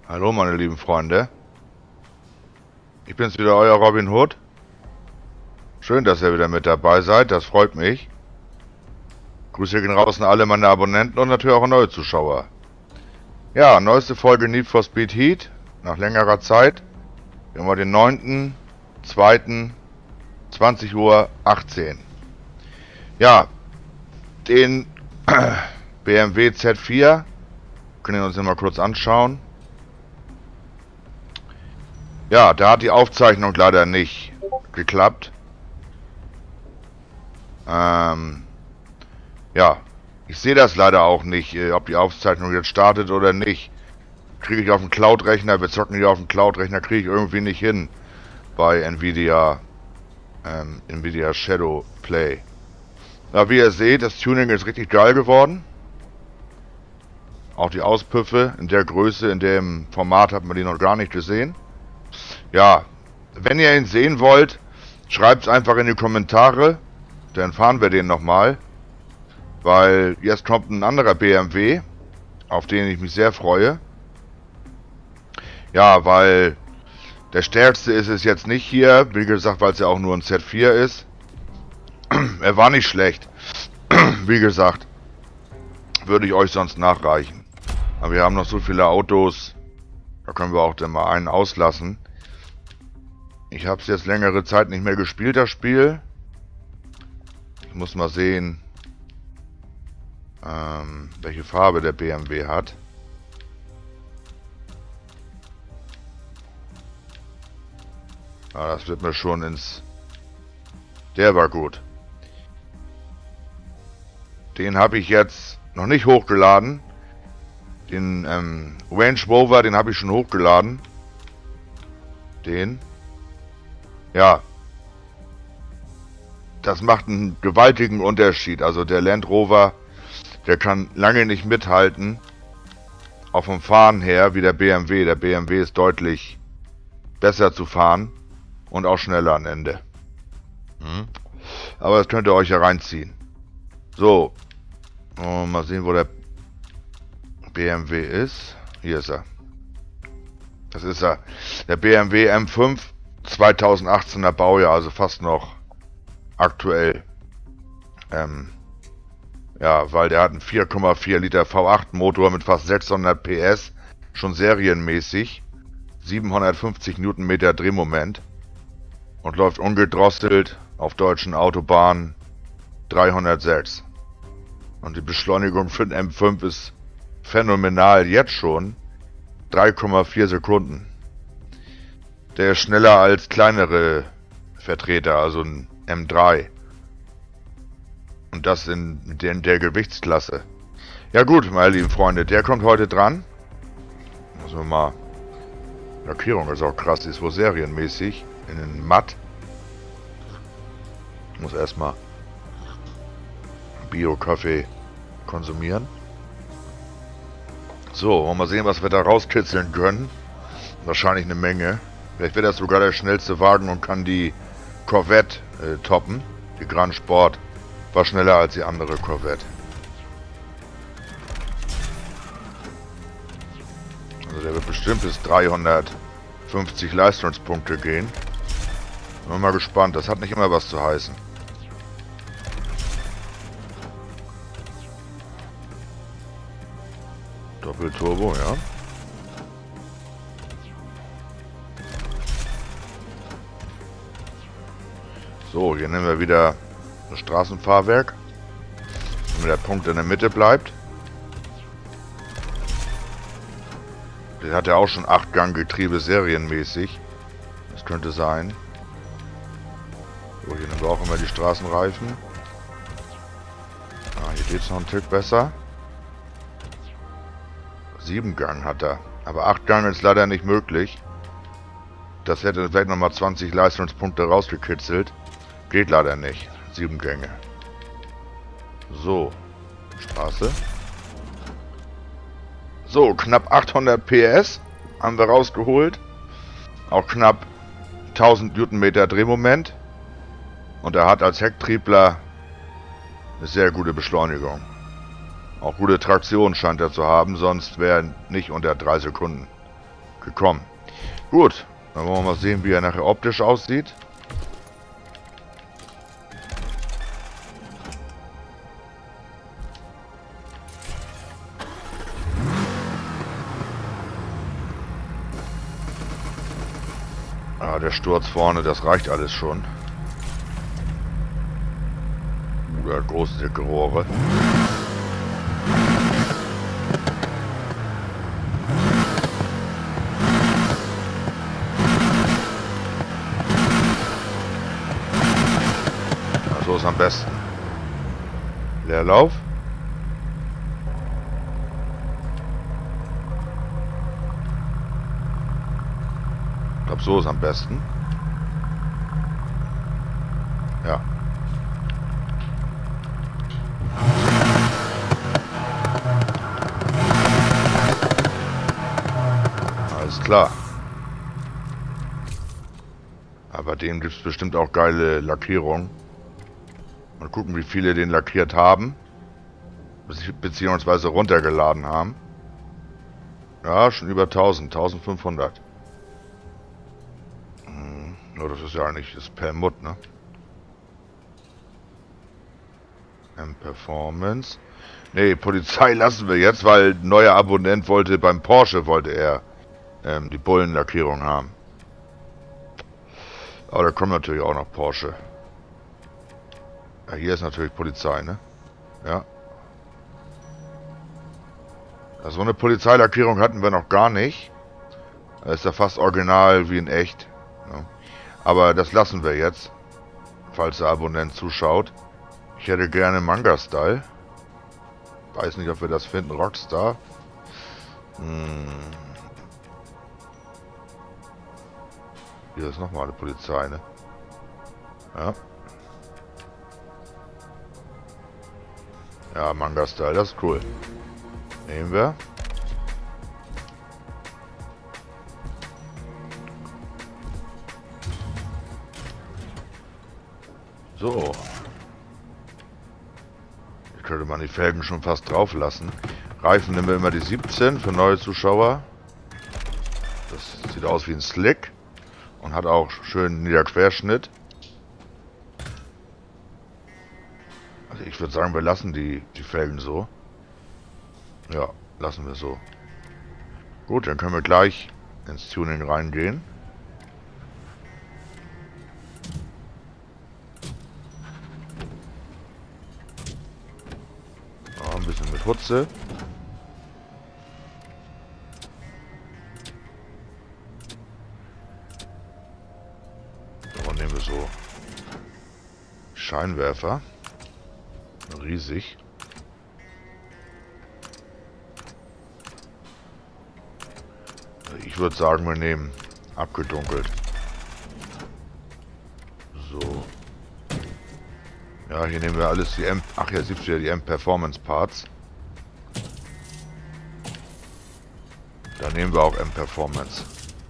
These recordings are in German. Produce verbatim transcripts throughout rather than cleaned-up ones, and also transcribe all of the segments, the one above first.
Hallo meine lieben Freunde, ich bin's wieder, euer Robin Hood. Schön, dass ihr wieder mit dabei seid, das freut mich. Grüße gehen raus an alle meine Abonnenten und natürlich auch an neue Zuschauer. Ja, neueste Folge Need for Speed Heat, nach längerer Zeit. Wir haben den neunten zweiten zwanzig Uhr achtzehn. Ja, den B M W Z vier können wir uns mal kurz anschauen. Ja, da hat die Aufzeichnung leider nicht geklappt. Ähm, ja, ich sehe das leider auch nicht, äh, ob die Aufzeichnung jetzt startet oder nicht. Kriege ich auf den Cloud-Rechner, wir zocken hier auf den Cloud-Rechner, kriege ich irgendwie nicht hin bei Nvidia, ähm, Nvidia Shadow Play. Ja, wie ihr seht, das Tuning ist richtig geil geworden. Auch die Auspüffe in der Größe, in dem Format hat man die noch gar nicht gesehen. Ja, wenn ihr ihn sehen wollt, schreibt es einfach in die Kommentare, dann fahren wir den nochmal. Weil jetzt kommt ein anderer B M W, auf den ich mich sehr freue. Ja, weil der stärkste ist es jetzt nicht hier, wie gesagt, weil es ja auch nur ein Z vier ist. Er war nicht schlecht, wie gesagt, würde ich euch sonst nachreichen. Aber wir haben noch so viele Autos, da können wir auch dann mal einen auslassen. Ich habe es jetzt längere Zeit nicht mehr gespielt, das Spiel. Ich muss mal sehen, ähm, welche Farbe der B M W hat. Ah, das wird mir schon ins... Der war gut. Den habe ich jetzt noch nicht hochgeladen. Den ähm, Range Rover, den habe ich schon hochgeladen. Den. Ja. Das macht einen gewaltigen Unterschied. Also der Land Rover, der kann lange nicht mithalten. Auch vom Fahren her wie der B M W. Der B M W ist deutlich besser zu fahren. Und auch schneller am Ende. Hm. Aber das könnt ihr euch ja reinziehen. So. Und mal sehen, wo der B M W ist. Hier ist er. Das ist er. Der B M W M fünf zweitausendachtzehner Baujahr, also fast noch aktuell. Ähm, ja, weil der hat einen vier Komma vier Liter V acht Motor mit fast sechshundert P S, schon serienmäßig, siebenhundertfünfzig Newtonmeter Drehmoment und läuft ungedrosselt auf deutschen Autobahnen dreihundertsechs. Und die Beschleunigung für den M fünf ist phänomenal, jetzt schon drei Komma vier Sekunden. Der ist schneller als kleinere Vertreter, also ein M drei. Und das in der, in der Gewichtsklasse. Ja gut, meine lieben Freunde, der kommt heute dran. Muss man mal... Lackierung ist auch krass, die ist wohl serienmäßig. In den Matt. Ich muss erstmal Bio-Kaffee konsumieren. So, wollen wir mal sehen, was wir da rauskitzeln können. Wahrscheinlich eine Menge. Vielleicht wird das sogar der schnellste Wagen und kann die Corvette äh, toppen. Die Grand Sport war schneller als die andere Corvette. Also der wird bestimmt bis dreihundertfünfzig Leistungspunkte gehen. Bin mal gespannt, das hat nicht immer was zu heißen. Doppelturbo, ja. So, hier nehmen wir wieder das Straßenfahrwerk, damit der Punkt in der Mitte bleibt. Der hat ja auch schon acht Gang Getriebe serienmäßig. Das könnte sein. So, hier nehmen wir auch immer die Straßenreifen. Ah, hier geht es noch einen Tick besser. sieben Gang hat er. Aber acht Gang ist leider nicht möglich. Das hätte vielleicht nochmal zwanzig Leistungspunkte rausgekitzelt. Geht leider nicht. sieben Gänge. So. Straße. So, knapp achthundert P S haben wir rausgeholt. Auch knapp tausend Newtonmeter Drehmoment. Und er hat als Hecktriebler eine sehr gute Beschleunigung. Auch gute Traktion scheint er zu haben, sonst wäre er nicht unter drei Sekunden. gekommen. Gut, dann wollen wir mal sehen, wie er nachher optisch aussieht. Ah, der Sturz vorne, das reicht alles schon. Uh, der hat große, dicke Rohre. Ja, so ist am besten. Leerlauf. Ich glaube, so ist am besten. Ja. Alles klar. Aber dem gibt es bestimmt auch geile Lackierungen. Mal gucken, wie viele den lackiert haben. Beziehungsweise runtergeladen haben. Ja, schon über tausend, tausendfünfhundert. Nur das ist ja eigentlich das Permut, ne? M-Performance. Ne, Polizei lassen wir jetzt, weil ein neuer Abonnent wollte, beim Porsche wollte er ähm, die Bullenlackierung haben. Aber da kommt natürlich auch noch Porsche. Ja, hier ist natürlich Polizei, ne? Ja. Also so eine Polizeilackierung hatten wir noch gar nicht. Das ist ja fast original wie in echt. Ne? Aber das lassen wir jetzt, falls der Abonnent zuschaut. Ich hätte gerne Manga-Style. Weiß nicht, ob wir das finden. Rockstar. Hm. Hier ist nochmal eine Polizei, ne? Ja. Ja, Manga-Style, das ist cool. Nehmen wir. So. Hier könnte man die Felgen schon fast drauf lassen. Reifen nehmen wir immer die siebzehn für neue Zuschauer. Das sieht aus wie ein Slick. Und hat auch schön Niederquerschnitt. Also ich würde sagen, wir lassen die, die Felgen so. Ja, lassen wir so. Gut, dann können wir gleich ins Tuning reingehen. Ja, ein bisschen mit Hutze. So, nehmen wir so Scheinwerfer. Riesig. Ich würde sagen, wir nehmen abgedunkelt. So. Ja, hier nehmen wir alles die M... Ach ja, siehst du ja die M-Performance-Parts. Da nehmen wir auch M-Performance.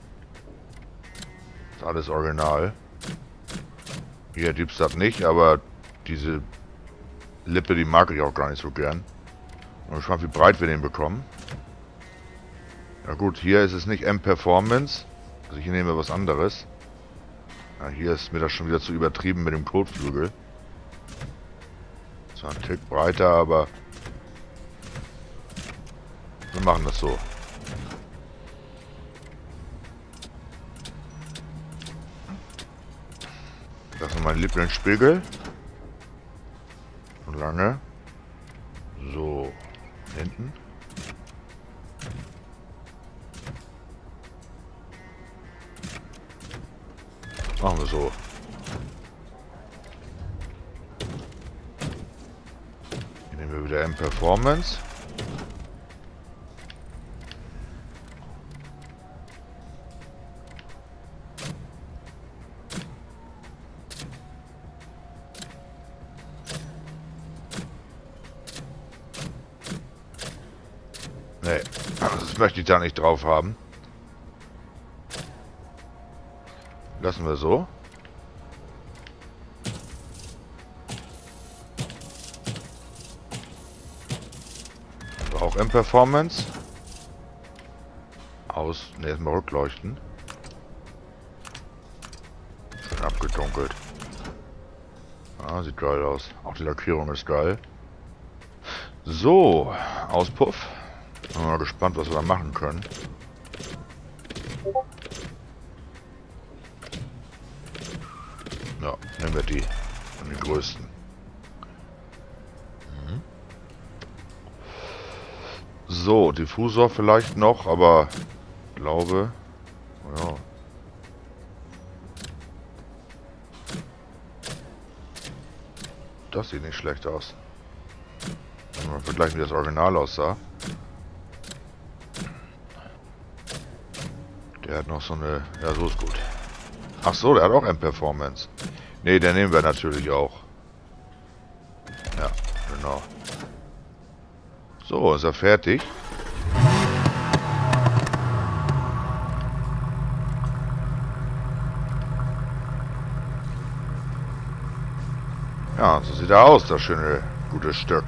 Ist alles original. Hier gibt's das nicht, aber diese Lippe, die mag ich auch gar nicht so gern. Und ich mal, wie breit wir den bekommen. Ja gut, hier ist es nicht M-Performance. Also hier nehmen wir was anderes. Ja, hier ist mir das schon wieder zu übertrieben mit dem Kotflügel. Zwar ein Tick breiter, aber wir machen das so. Das ist mein Lieblingsspiegel. Und lange. So, hinten. Machen wir so. Hier nehmen wir wieder M-Performance. Nee, das möchte ich da nicht drauf haben. Lassen wir so. Auch M-Performance. Aus. Ne, erstmal rückleuchten. Schön abgedunkelt. Ah, sieht geil aus. Auch die Lackierung ist geil. So, Auspuff. Bin mal gespannt, was wir da machen können. Ja, nehmen wir die. Und die größten. Mhm. So, Diffusor vielleicht noch, aber glaube, ja. Das sieht nicht schlecht aus. Mal vergleichen, wie das Original aussah. Der hat noch so eine... Ja, so ist gut. Ach so, der hat auch M-Performance. Ne, den nehmen wir natürlich auch. Ja, genau. So, ist er fertig. Ja, so sieht er aus, das schöne, gute Stück.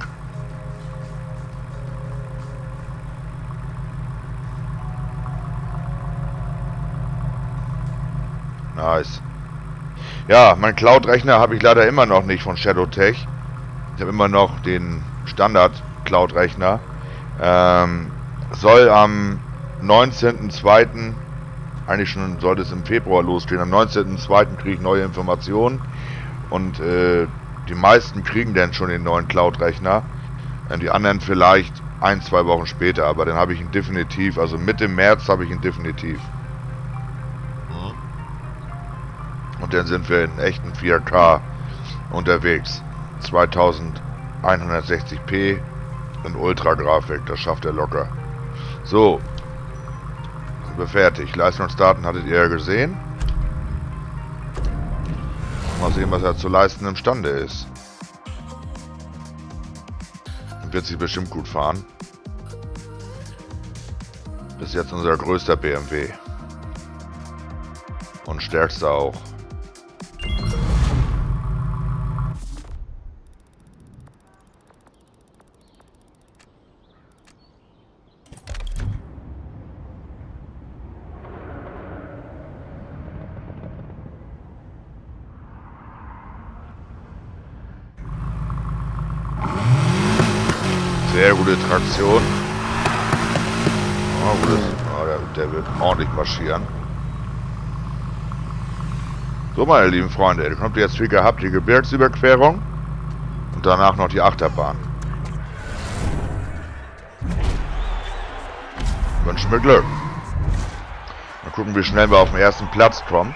Nice. Ja, mein Cloud-Rechner habe ich leider immer noch nicht von Shadowtech. Ich habe immer noch den Standard-Cloud-Rechner. Ähm, soll am neunzehnten zweiten eigentlich schon sollte es im Februar losgehen. Am neunzehnten zweiten kriege ich neue Informationen. Und äh, die meisten kriegen dann schon den neuen Cloud-Rechner. Äh, die anderen vielleicht ein, zwei Wochen später. Aber dann habe ich ihn definitiv, also Mitte März habe ich ihn definitiv. Und dann sind wir in echten vier K unterwegs. zweitausendeinhundertsechzig p in Ultra-Grafik, das schafft er locker. So, sind wir fertig. Leistungsdaten hattet ihr ja gesehen. Mal sehen, was er zu leisten imstande ist. Und wird sich bestimmt gut fahren. Bis jetzt unser größter B M W. Und stärkster auch. Sehr gute Traktion. Oh, gutes, oh, der, der wird ordentlich marschieren. So, meine lieben Freunde, ihr kommt jetzt wie gehabt die Gebirgsüberquerung und danach noch die Achterbahn. Wünschen mir Glück. Mal gucken, wie schnell wir auf den ersten Platz kommen.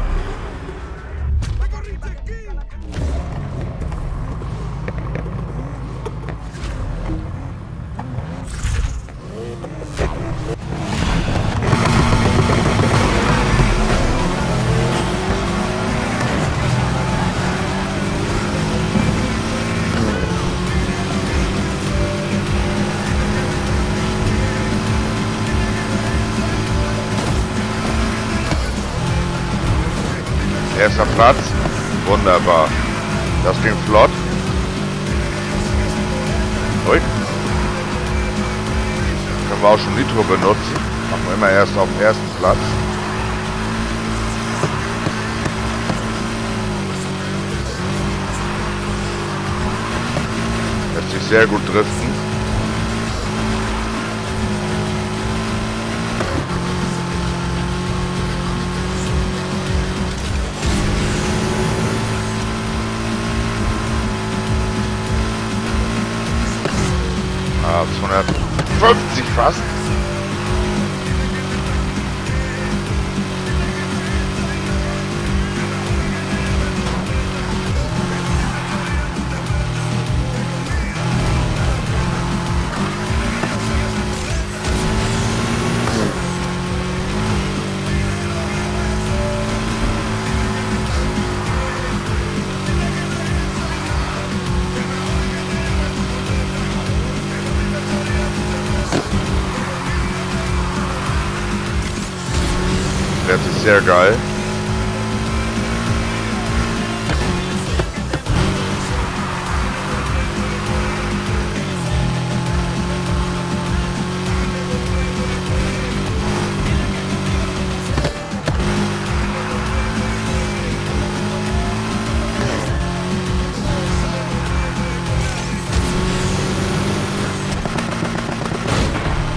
Erster Platz. Wunderbar. Das ging flott. Ui. Können wir auch schon Nitro benutzen. Machen wir immer erst auf dem ersten Platz. Lässt sich sehr gut driften. zweihundertfünfzig fast. Das ist sehr geil.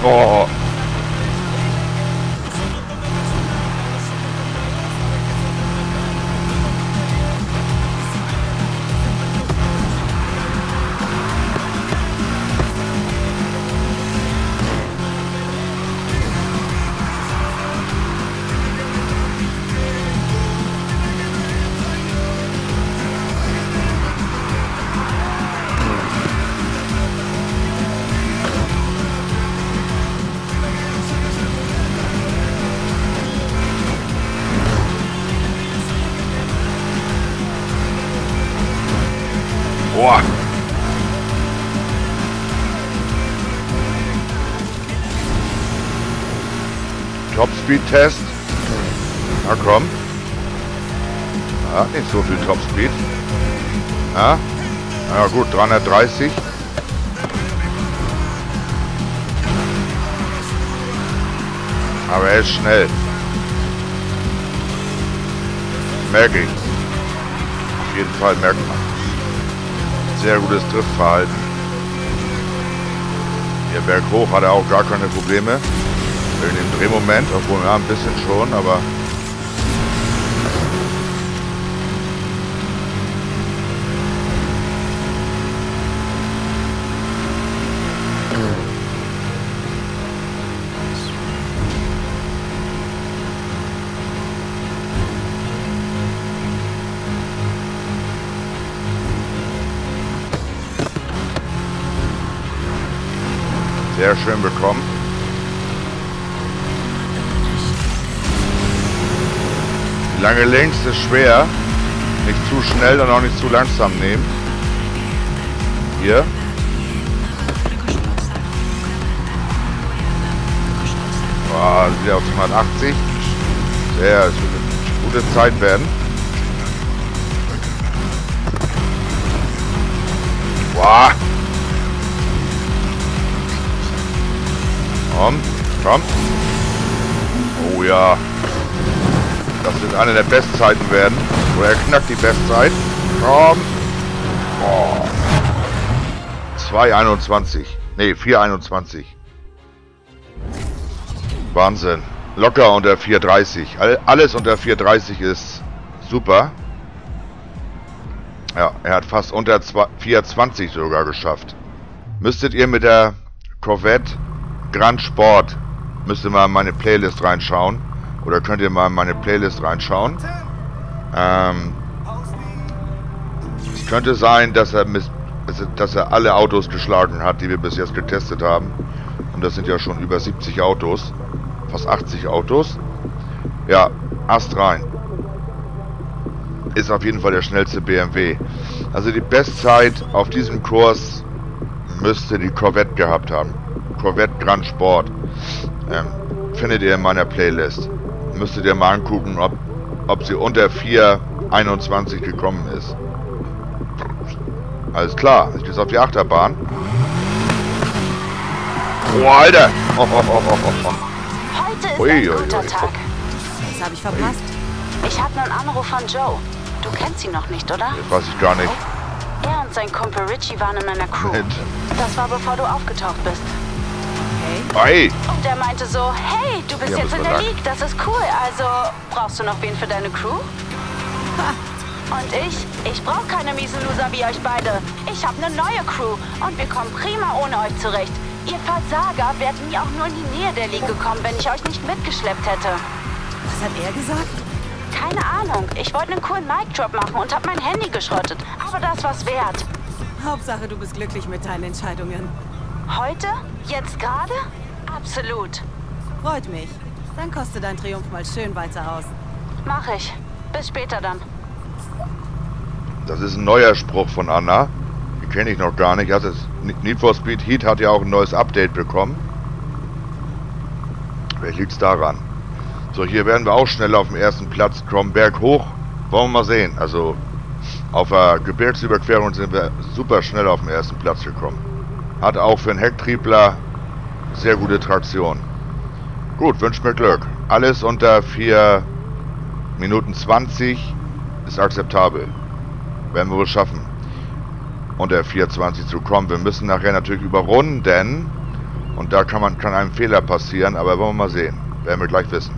Oh. Boah. Top-Speed-Test. Na komm. Ja, nicht so viel Top-Speed. Ja. Na gut, dreihundertdreißig. Aber er ist schnell. Merke ich. Auf jeden Fall merkt man. Sehr gutes Driftverhalten. Hier berghoch hat er auch gar keine Probleme. In dem Drehmoment, obwohl ja ein bisschen schon, aber sehr schön bekommen. Die lange links ist schwer. Nicht zu schnell und auch nicht zu langsam nehmen. Hier. Boah, sind wir auf hundertachtzig. Sehr, es wird eine gute Zeit werden. Boah. Komm, komm. Oh ja. Das wird eine der Bestzeiten werden. Oder er knackt die Bestzeit. Komm. Oh. zwei einundzwanzig. Ne, vier einundzwanzig. Wahnsinn. Locker unter vier dreißig. All, alles unter vier dreißig ist super. Ja, er hat fast unter vier zwanzig sogar geschafft. Müsstet ihr mit der Corvette Grand Sport, müsst ihr mal in meine Playlist reinschauen. Oder könnt ihr mal in meine Playlist reinschauen. Ähm, es könnte sein, dass er, dass er alle Autos geschlagen hat, die wir bis jetzt getestet haben. Und das sind ja schon über siebzig Autos. Fast achtzig Autos. Ja, Ast rein. Ist auf jeden Fall der schnellste B M W. Also die Bestzeit auf diesem Kurs müsste die Corvette gehabt haben. Corvette Grand Sport. Ähm, findet ihr in meiner Playlist. Müsstet ihr mal angucken, ob, ob sie unter vier einundzwanzig gekommen ist. Alles klar, ich gehe auf die Achterbahn. Oh, Alter! Oh, oh, oh, oh, oh. Heute ist ui, ein ui, guter ui. Tag. Das habe ich verpasst. Ich habe einen Anruf von Joe. Du kennst ihn noch nicht, oder? Das weiß ich gar nicht. Er und sein Kumpel Richie waren in meiner Crew. Mit. Das war bevor du aufgetaucht bist. Hey! Und er meinte so, hey, du bist Ja, jetzt das in war der lang. League, das ist cool. Also, brauchst du noch wen für deine Crew? Und ich, ich brauche keine miesen Loser wie euch beide. Ich habe eine neue Crew und wir kommen prima ohne euch zurecht. Ihr Versager wärt nie auch nur in die Nähe der League gekommen, wenn ich euch nicht mitgeschleppt hätte. Was hat er gesagt? Keine Ahnung. Ich wollte einen coolen Mic-Drop machen und habe mein Handy geschrottet. Aber das war's wert. Hauptsache, du bist glücklich mit deinen Entscheidungen. Heute? Jetzt gerade? Absolut. Freut mich. Dann koste dein Triumph mal schön weiter aus. Mach ich. Bis später dann. Das ist ein neuer Spruch von Anna. Den kenne ich noch gar nicht. Also Need for Speed Heat hat ja auch ein neues Update bekommen. Vielleicht liegt es daran. So, hier werden wir auch schnell auf dem ersten Platz kommen. Berg hoch. Wollen wir mal sehen. Also auf der Gebirgsüberquerung sind wir super schnell auf dem ersten Platz gekommen. Hat auch für einen Hecktriebler sehr gute Traktion. Gut, wünscht mir Glück. Alles unter vier Minuten zwanzig ist akzeptabel. Werden wir wohl schaffen, unter vier zwanzig zu kommen. Wir müssen nachher natürlich überrunden, Und da kann man kann einem Fehler passieren, aber wollen wir mal sehen. Werden wir gleich wissen.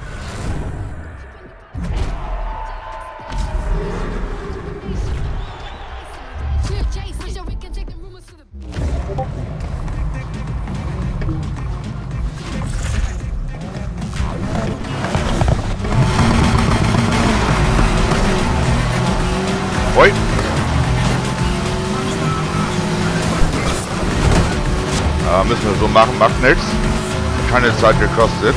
Oi. Ja, müssen wir so machen, macht nichts. Keine Zeit gekostet.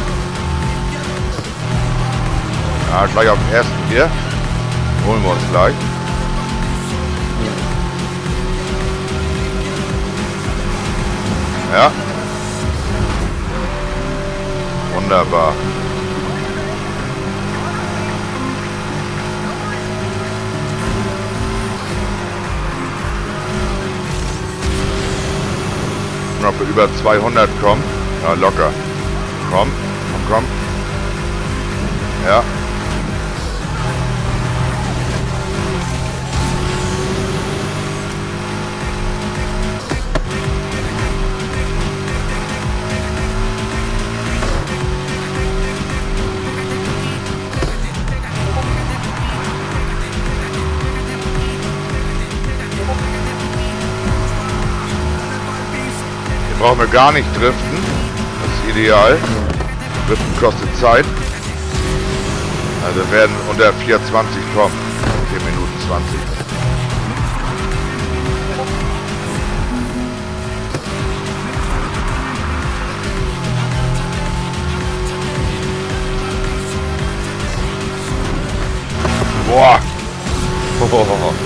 Ja, gleich auf den ersten hier. Holen wir uns gleich. Ja. Wunderbar. Ob wir über zweihundert kommen. Ja, locker. Komm, komm, komm. Ja. Brauchen wir gar nicht driften. Das ist ideal. Driften kostet Zeit. Also wir werden unter vier zwanzig kommen. vier Minuten zwanzig. Boah. Oh.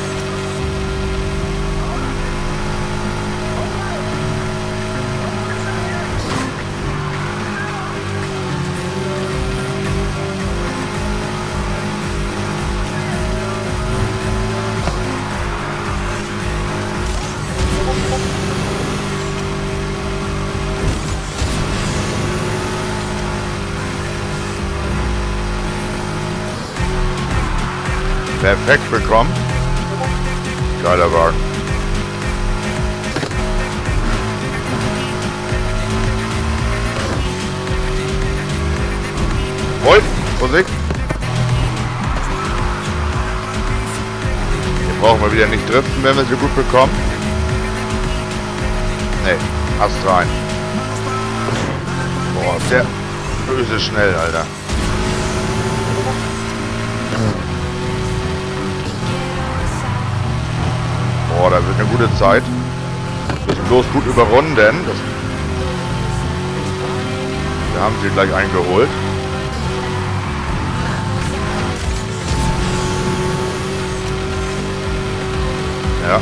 Perfekt bekommen. Geiler Wagen. Voll. Vorsicht. Hier brauchen wir wieder nicht driften, wenn wir sie gut bekommen. Ne, Ast rein. Boah, sehr böse schnell, Alter. Boah, da wird eine gute Zeit. Wir müssen bloß gut überrunden. Das wir haben sie gleich eingeholt. Ja.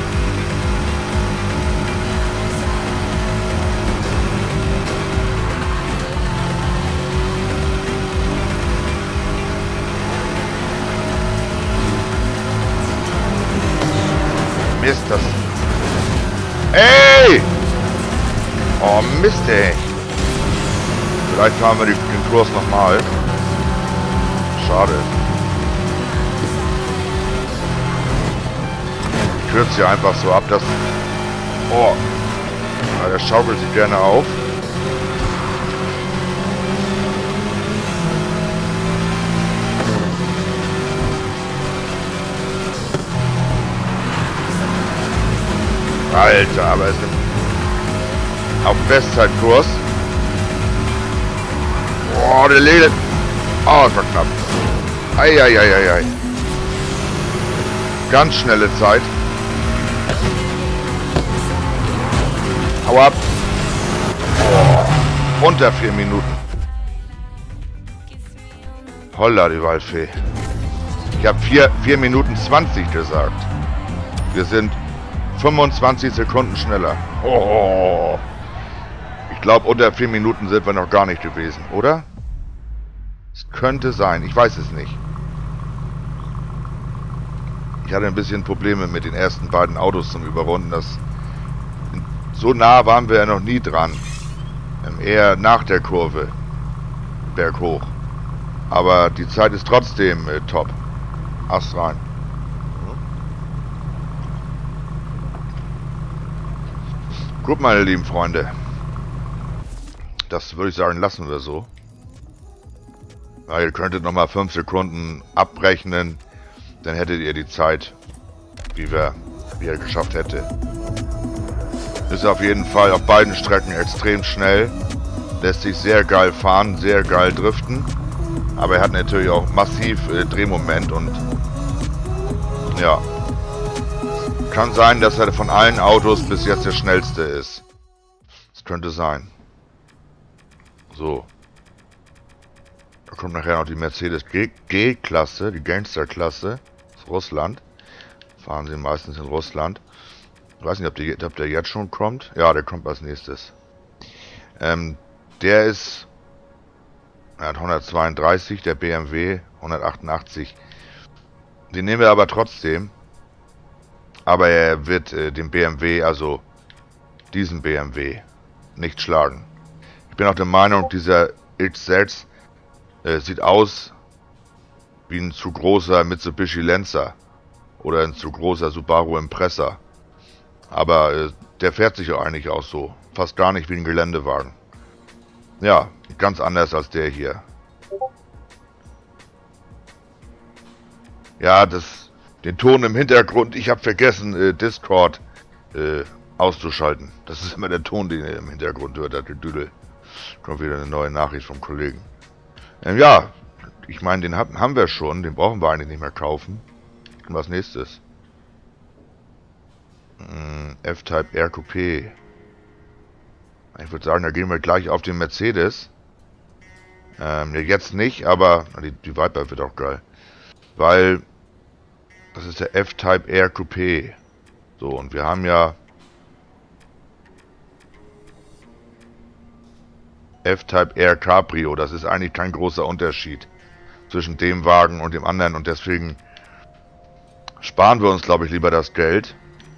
Mist, das... Ey! Oh Mist, ey! Vielleicht fahren wir den Kurs nochmal. Schade. Ich kürze hier einfach so ab, dass... Oh! Ja, der schaukelt sich gerne auf. Alter, aber es ist auf Bestzeitkurs. Boah, der Lele. Oh, das war knapp. Eieieiei. Ganz schnelle Zeit. Hau ab. Oh, unter vier Minuten. Holla, die Waldfee. Ich habe vier Minuten zwanzig gesagt. Wir sind fünfundzwanzig Sekunden schneller. Oh. Ich glaube, unter vier Minuten sind wir noch gar nicht gewesen, oder? Es könnte sein, ich weiß es nicht. Ich hatte ein bisschen Probleme mit den ersten beiden Autos zum Überrunden. Das, so nah waren wir ja noch nie dran. Eher nach der Kurve. Berghoch. Aber die Zeit ist trotzdem äh, top. Ast rein. Gut, meine lieben Freunde. Das würde ich sagen, lassen wir so. Ja, ihr könntet nochmal fünf Sekunden abrechnen. Dann hättet ihr die Zeit, wie wir, wie er geschafft hätte. Ist auf jeden Fall auf beiden Strecken extrem schnell. Lässt sich sehr geil fahren, sehr geil driften. Aber er hat natürlich auch massiv äh, Drehmoment und ja. Kann sein, dass er von allen Autos bis jetzt der schnellste ist. Das könnte sein. So. Da kommt nachher noch die Mercedes G-Klasse, die Gangster-Klasse aus Russland. Fahren sie meistens in Russland. Ich weiß nicht, ob, die, ob der jetzt schon kommt. Ja, der kommt als nächstes. Ähm, der ist... Er hat hundertzweiunddreißig, der B M W hundertachtundachtzig. Den nehmen wir aber trotzdem. Aber er wird äh, den B M W, also diesen B M W, nicht schlagen. Ich bin auch der Meinung, dieser X sechs äh, sieht aus wie ein zu großer Mitsubishi Lancer oder ein zu großer Subaru Impreza. Aber äh, der fährt sich ja eigentlich auch so. Fast gar nicht wie ein Geländewagen. Ja, ganz anders als der hier. Ja, das, den Ton im Hintergrund, ich habe vergessen, äh, Discord äh, auszuschalten. Das ist immer der Ton, den ihr im Hintergrund hört, der Düdel. Kommt wieder eine neue Nachricht vom Kollegen. Ähm, ja, ich meine, den haben, haben wir schon, den brauchen wir eigentlich nicht mehr kaufen. Und was nächstes? Hm, F-Type R Coupé. Ich würde sagen, da gehen wir gleich auf den Mercedes. Ähm, ja, jetzt nicht, aber die, die Viper wird auch geil. Weil das ist der F-Type R Coupé. So, und wir haben ja F-Type R Cabrio. Das ist eigentlich kein großer Unterschied zwischen dem Wagen und dem anderen. Und deswegen sparen wir uns, glaube ich, lieber das Geld.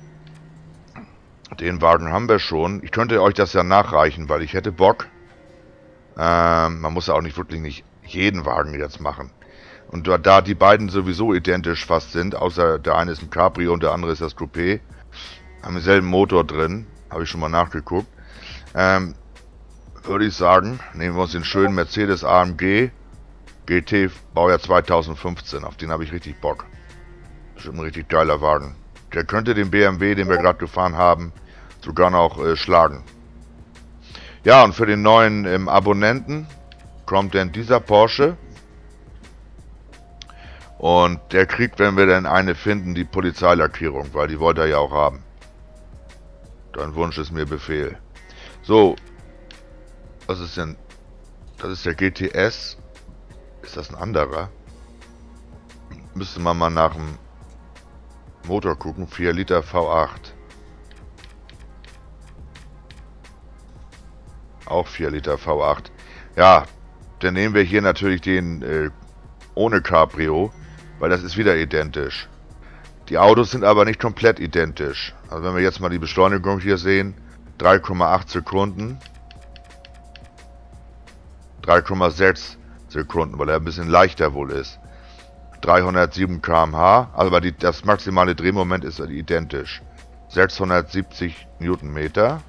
Den Wagen haben wir schon. Ich könnte euch das ja nachreichen, weil ich hätte Bock. Ähm, man muss ja auch nicht wirklich nicht jeden Wagen jetzt machen. Und da, da die beiden sowieso identisch fast sind, außer der eine ist ein Cabrio und der andere ist das Coupé, haben denselben Motor drin, habe ich schon mal nachgeguckt, ähm, würde ich sagen, nehmen wir uns den schönen Mercedes A M G G T Baujahr zweitausendfünfzehn, auf den habe ich richtig Bock. Bestimmt ein richtig geiler Wagen. Der könnte den B M W, den wir gerade gefahren haben, sogar noch äh, schlagen. Ja, und für den neuen ähm, Abonnenten kommt dann dieser Porsche. Und der kriegt, wenn wir denn eine finden, die Polizeilackierung, weil die wollte er ja auch haben. Dein Wunsch ist mir Befehl. So, was ist denn? Das ist der G T S. Ist das ein anderer? Müsste man mal nach dem Motor gucken. vier Liter V acht. Auch vier Liter V acht. Ja, dann nehmen wir hier natürlich den äh, ohne Cabrio, weil das ist wieder identisch. Die Autos sind aber nicht komplett identisch. Also wenn wir jetzt mal die Beschleunigung hier sehen, drei Komma acht Sekunden. drei Komma sechs Sekunden, weil er ein bisschen leichter wohl ist. dreihundertsieben Kilometer pro Stunde, aber die, das maximale Drehmoment ist identisch. sechshundertsiebzig Newtonmeter.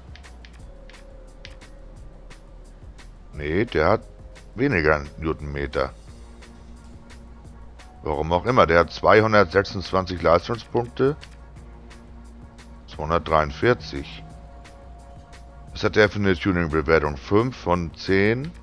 Nee, der hat weniger Newtonmeter. Warum auch immer, der hat zweihundertsechsundzwanzig Leistungspunkte. zweihundertdreiundvierzig. Was hat der für eine Tuning-Bewertung? fünf von zehn.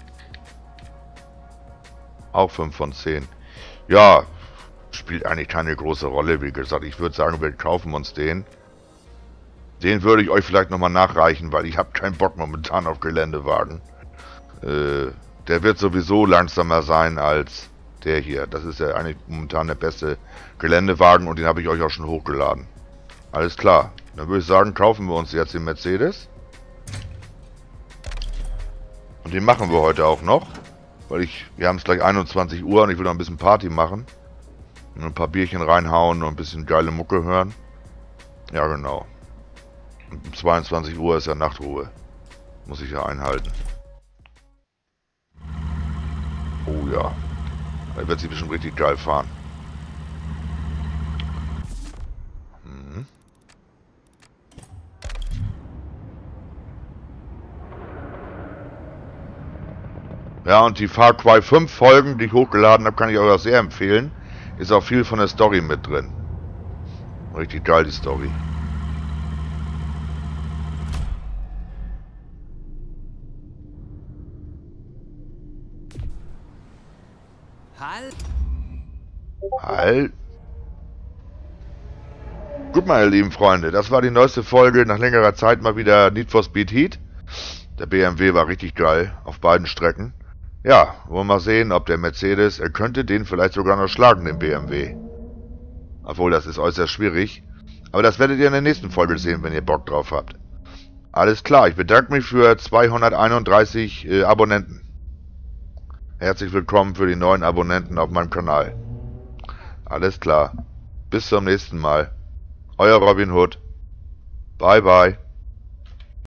Auch fünf von zehn. Ja, spielt eigentlich keine große Rolle, wie gesagt. Ich würde sagen, wir kaufen uns den. Den würde ich euch vielleicht nochmal nachreichen, weil ich habe keinen Bock momentan auf Geländewagen. Äh, der wird sowieso langsamer sein als der hier. Das ist ja eigentlich momentan der beste Geländewagen und den habe ich euch auch schon hochgeladen. Alles klar. Dann würde ich sagen, kaufen wir uns jetzt den Mercedes. Und den machen wir heute auch noch. Weil ich, wir haben es gleich einundzwanzig Uhr und ich will noch ein bisschen Party machen. Und ein paar Bierchen reinhauen und ein bisschen geile Mucke hören. Ja, genau. Und um zweiundzwanzig Uhr ist ja Nachtruhe. Muss ich ja einhalten. Oh ja. Da wird sie bestimmt richtig geil fahren. Mhm. Ja, und die Far Cry fünf Folgen, die ich hochgeladen habe, kann ich euch auch sehr empfehlen. Ist auch viel von der Story mit drin. Richtig geil, die Story. Halt! Halt! Gut, meine lieben Freunde, das war die neueste Folge. Nach längerer Zeit mal wieder Need for Speed Heat. Der B M W war richtig geil, auf beiden Strecken. Ja, wollen wir mal sehen, ob der Mercedes, er könnte den vielleicht sogar noch schlagen, den B M W. Obwohl, das ist äußerst schwierig. Aber das werdet ihr in der nächsten Folge sehen, wenn ihr Bock drauf habt. Alles klar, ich bedanke mich für zweihunderteinunddreißig äh, Abonnenten. Herzlich willkommen für die neuen Abonnenten auf meinem Kanal. Alles klar. Bis zum nächsten Mal. Euer Robin Hood. Bye bye.